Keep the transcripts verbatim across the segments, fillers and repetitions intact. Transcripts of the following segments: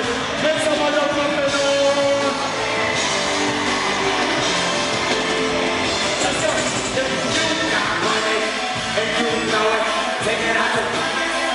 noise. Make some motherfucking noise. Let's go. If you got money and you know it, take it out the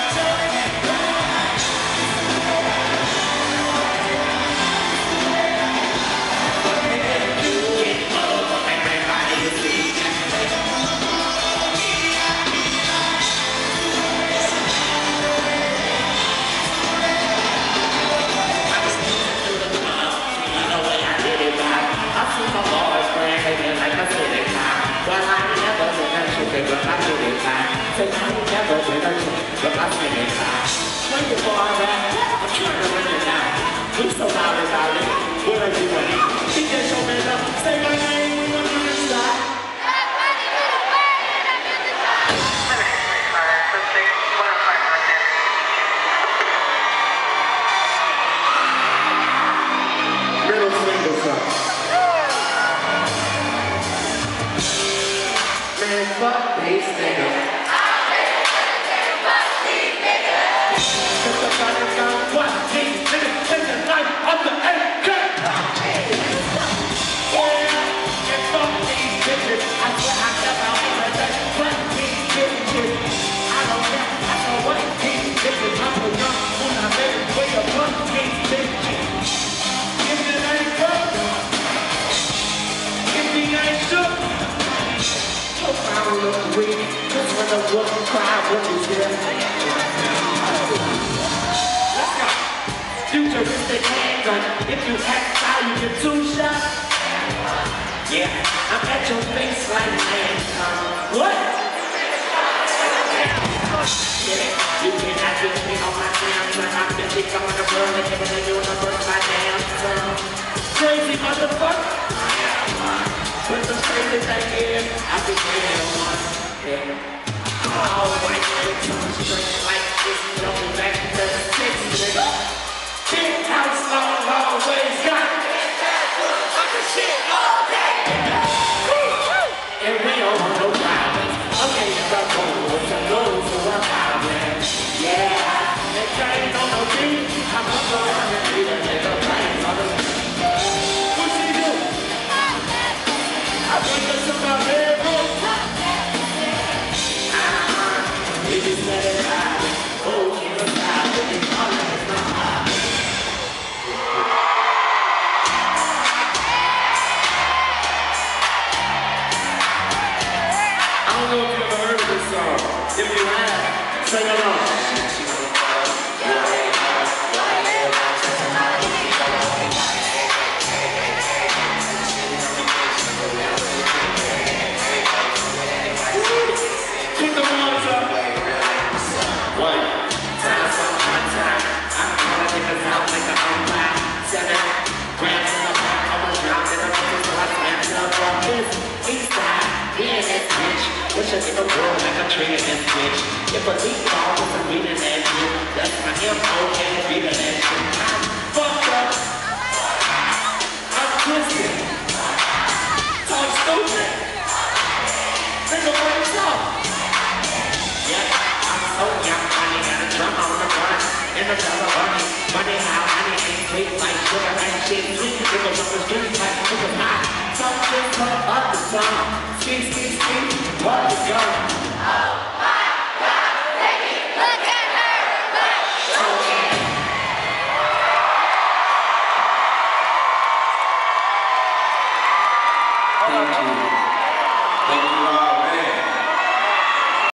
but I never been a chicken, but I did it fine. Say I ain't never been a chicken, but I did it fine. When you for a rap, I'm trying to bring it down. We so loud about it, what are you doing? She just show me love, say my name, we gonna do this live. Middle finger up. Man, fuck these niggas. Fuck these niggas. Cause the body gon' what? These niggas take the knife off the A K. Yeah, and fuck these bitches. I swear I never wanna say fuck these bitches. I don't care, I know what these bitches. I'm so young when I made it way to fuck these bitches. If it ain't good, if it ain't shook, I look weak, cause when the woman cry, what is here? Let's go. Futuristic handgun. If you act foul, you get two shots. Yeah, I'm at your face like handgun. What? Yeah, you can act with me on my damn son. I've been thick on the world and giving the universe my damn son. Crazy motherfucker. But the crazy thing is, I became one. Yeah. All white niggas, straight like this, going back to the six, nigga. Big house, long, long ways, got fucking shit all day, nigga. And we don't want no problems. Okay, you got goals, some goals for one problem. Yeah, they train on no beat. I'm gonna go on and be the nigga playing on the beat. I think that's about it, bro. Ah, it is better than I. Oh, you know how to be on it. I don't know if you ever heard of this song. If you have, sing along. Wish I could grow like a tree in this bitch. If a leaf falls, it's a beat in that shit. That's my M O K beat in that shit. I'm fucked up. I'm twisted. Talk stupid. Nigga, what is up? Yeah, I'm so young, money got a drum on the run. In the dollar money, money how money ain't sweet like sugar and shit. Sweet niggas on the street like sugar pie. Some shit come up the song. Ski, ski, ski, what you going?